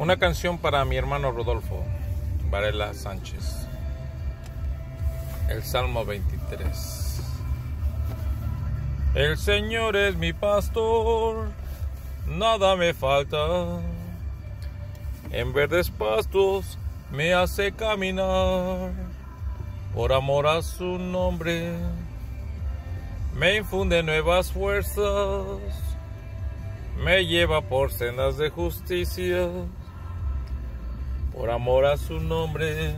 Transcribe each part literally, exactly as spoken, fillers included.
Una canción para mi hermano Rodolfo Varela Sánchez. El Salmo veintitrés. El Señor es mi pastor, nada me falta. En verdes pastos me hace caminar. Por amor a su nombre me infunde nuevas fuerzas. Me lleva por sendas de justicia. Por amor a su nombre.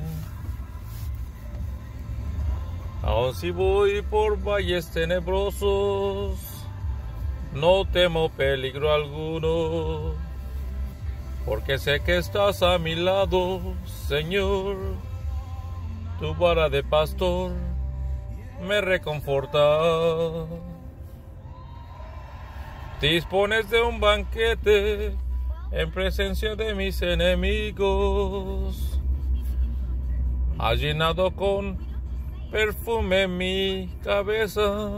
Aun si voy por valles tenebrosos, no temo peligro alguno, porque sé que estás a mi lado, Señor. Tu vara de pastor me reconforta. Dispones de un banquete en presencia de mis enemigos. Has llenado con perfume mi cabeza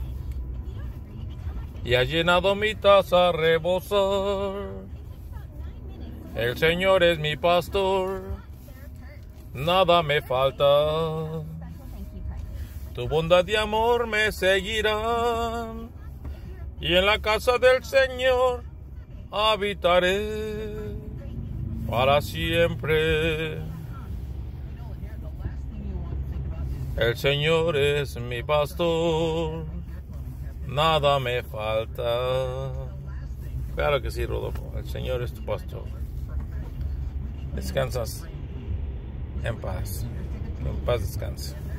y has llenado mi taza a rebosar. El Señor es mi pastor, nada me falta. Tu bondad y amor me seguirán, y en la casa del Señor habitaré para siempre. El Señor es mi pastor, nada me falta. Claro que sí, Rodolfo, el Señor es tu pastor. Descansas en paz, en paz descansa.